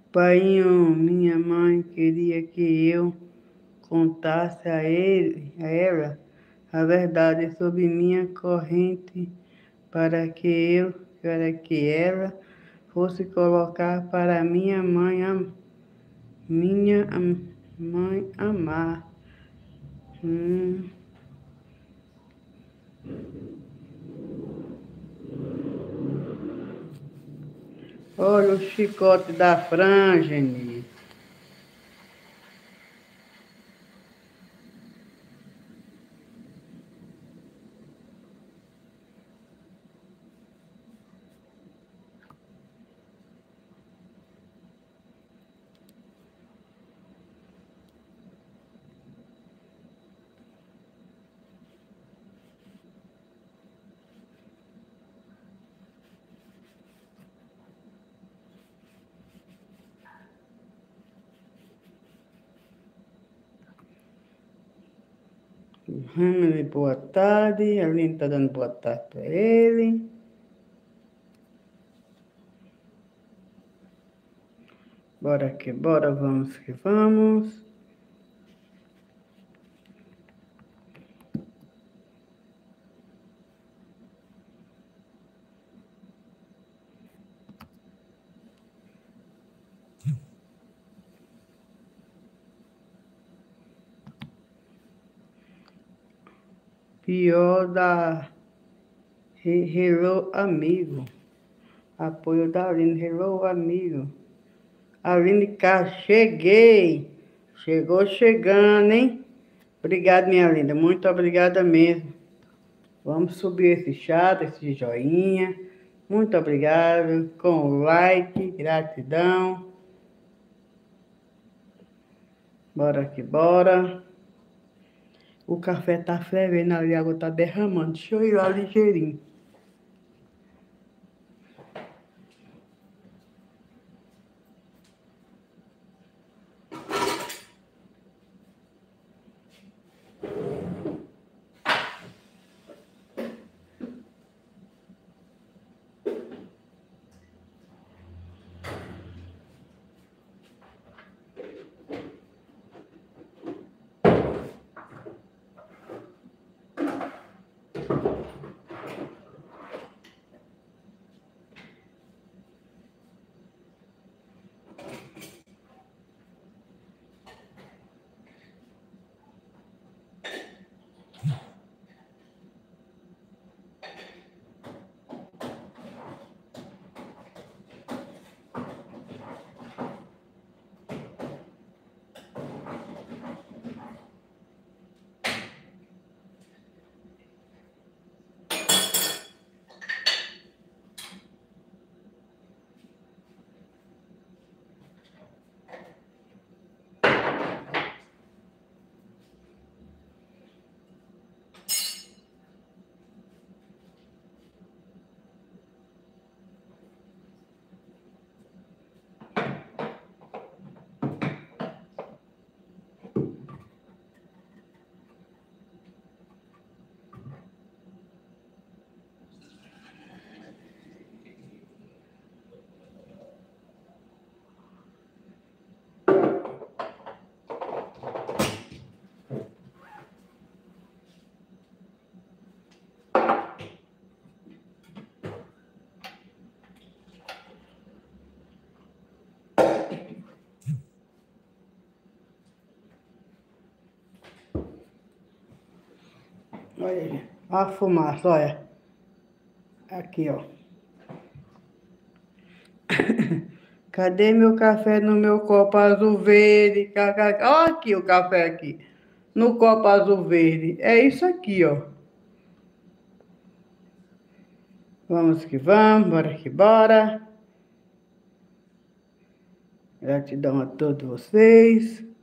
Painho, minha mãe queria que eu contasse a ela a verdade sobre minha corrente para que ela fosse colocar para mãe amar. Olha o chicote da Frangene. Boa tarde. A Aline tá dando boa tarde para ele. Bora que bora, vamos que vamos. Pior da Hello Amigo. Apoio da Aline. Hello Amigo. Aline K, cheguei. Chegou chegando, hein? Obrigado, minha linda. Muito obrigada mesmo. Vamos subir esse chat, esse joinha. Muito obrigado. Com o like, gratidão. Bora que bora. O café tá fervendo ali, a água tá derramando. Deixa eu ir lá ligeirinho. Olha aí. Olha a fumaça, olha. Aqui, ó. Cadê meu café no meu copo azul verde? Olha aqui o café aqui. No copo azul verde. É isso aqui, ó. Vamos que vamos, bora que bora. Gratidão a todos vocês.